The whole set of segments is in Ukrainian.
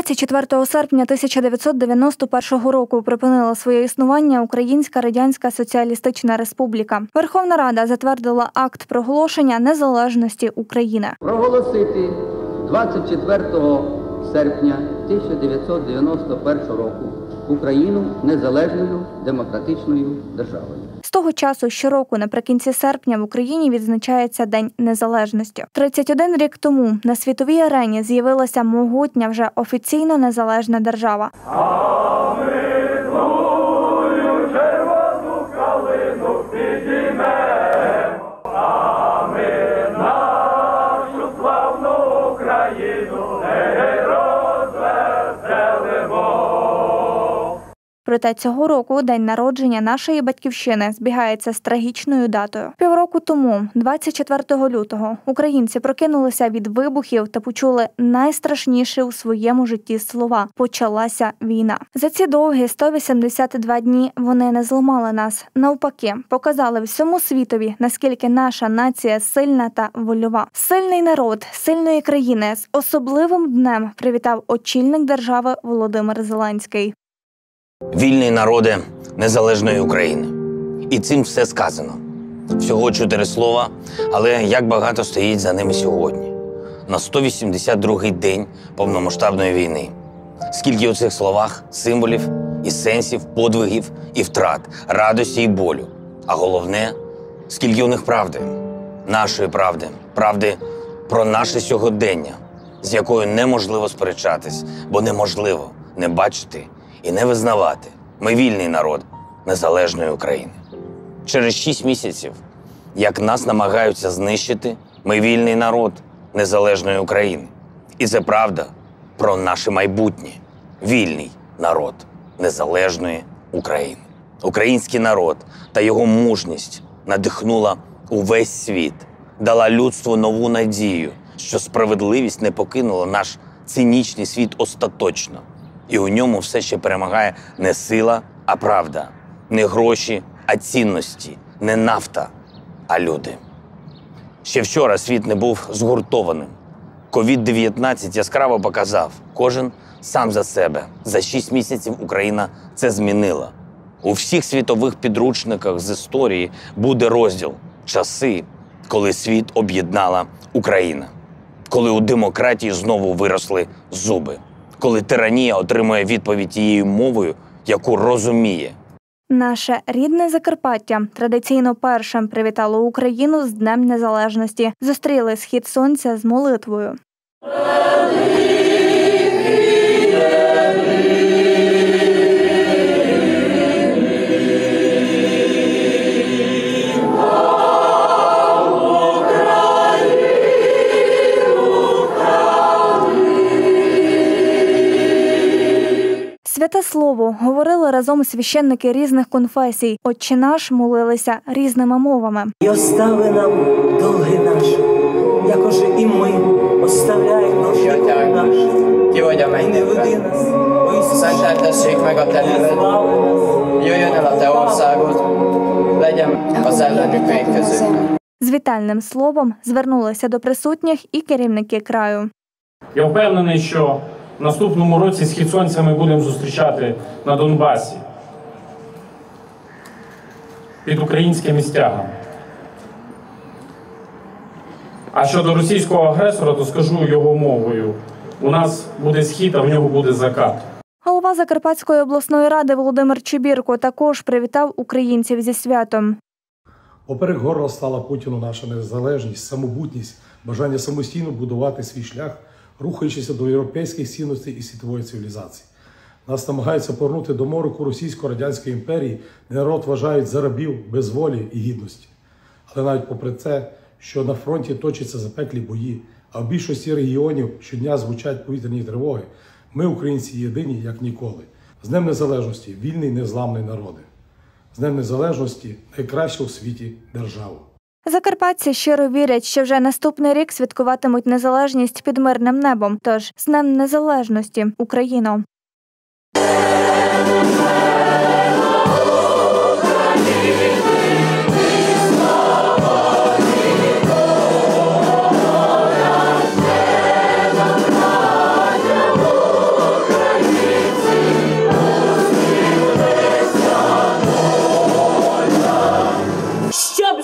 24 серпня 1991 року припинила своє існування Українська Радянська Соціалістична Республіка. Верховна Рада затвердила акт проголошення незалежності України. Проголосити 24 серпня 1991 року Україну незалежною демократичною державою. З того часу щороку наприкінці серпня в Україні відзначається День Незалежності. 31 рік тому на світовій арені з'явилася могутня вже офіційно незалежна держава. А ми твою червону калину підіймемо, а ми нашу славну Україну не розвеселимо. Проте цього року день народження нашої батьківщини збігається з трагічною датою. Півроку тому, 24 лютого, українці прокинулися від вибухів та почули найстрашніші у своєму житті слова – «Почалася війна». За ці довгі 182 дні вони не зламали нас. Навпаки, показали всьому світові, наскільки наша нація сильна та вольова. Сильний народ, сильної країни з особливим днем привітав очільник держави Володимир Зеленський. Вільний народе незалежної України. І цим все сказано. Всього 4 слова, але як багато стоїть за ними сьогодні. На 182-й день повномасштабної війни. Скільки у цих словах символів і сенсів, подвигів і втрат, радості і болю. А головне, скільки у них правди. Нашої правди. Правди про наше сьогодення, з якою неможливо сперечатись, бо неможливо не бачити і не визнавати. Ми вільний народ незалежної України. Через 6 місяців, як нас намагаються знищити, ми вільний народ незалежної України. І це правда про наше майбутнє. Вільний народ незалежної України. Український народ та його мужність надихнула увесь світ, дала людству нову надію, що справедливість не покинула наш цинічний світ остаточно. І у ньому все ще перемагає не сила, а правда. Не гроші, а цінності. Не нафта, а люди. Ще вчора світ не був згуртованим. COVID-19 яскраво показав. Кожен сам за себе. За 6 місяців Україна це змінила. У всіх світових підручниках з історії буде розділ «Часи, коли світ об'єднала Україна». Коли у демократії знову виросли зуби. Коли тиранія отримує відповідь тією мовою, яку розуміє. Наше рідне Закарпаття традиційно першим привітало Україну з Днем Незалежності. Зустріли схід сонця з молитвою. Святе слово говорили разом священники різних конфесій. Отче наш молилися різними мовами. І остави нам долги наші, якоже і ми оставляємо должників наших. І не веди нас, о Ісусі, не збави нас. Jöjjön el a te országod, legyen az ellenünk között. З вітальним словом звернулися до присутніх і керівники краю. Я впевнений, що в наступному році схід сонця ми будемо зустрічати на Донбасі під українськими стягами. А щодо російського агресора, то скажу його мовою. У нас буде схід, а в нього буде закат. Голова Закарпатської обласної ради Володимир Чибірко також привітав українців зі святом. Поперек горла стала Путіну наша незалежність, самобутність, бажання самостійно будувати свій шлях, рухаючися до європейських цінностей і світової цивілізації. Нас намагаються повернути до мороку Російсько-Радянської імперії, де народ вважають за рабів без волі і гідності. Але навіть попри це, що на фронті точаться запеклі бої, а в більшості регіонів щодня звучать повітряні тривоги, ми, українці, єдині, як ніколи. З Днем Незалежності – вільний, незламний народи. З Днем Незалежності – найкраща у світі держава. Закарпатці щиро вірять, що вже наступний рік святкуватимуть незалежність під мирним небом. Тож, з Днем Незалежності, Україно!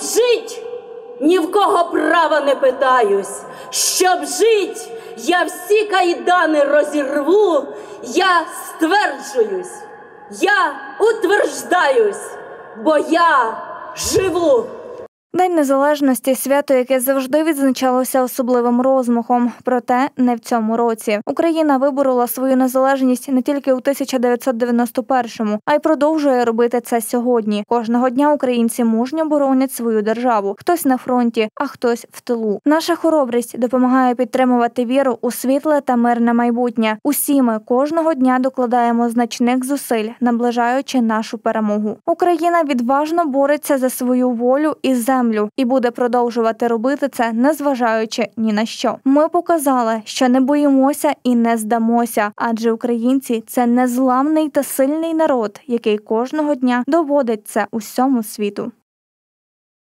жить, ні в кого права не питаюсь. Щоб жить, я всі кайдани розірву, я стверджуюсь, я утверждаюсь, бо я живу. День Незалежності – свято, яке завжди відзначалося особливим розмахом. Проте не в цьому році. Україна виборола свою незалежність не тільки у 1991-му, а й продовжує робити це сьогодні. Кожного дня українці мужньо боронять свою державу. Хтось на фронті, а хтось в тилу. Наша хоробрість допомагає підтримувати віру у світле та мирне майбутнє. Усі ми кожного дня докладаємо значних зусиль, наближаючи нашу перемогу. Україна відважно бореться за свою волю і землю і буде продовжувати робити це, незважаючи ні на що. Ми показали, що не боїмося і не здамося, адже українці – це незламний та сильний народ, який кожного дня доводить це усьому світу.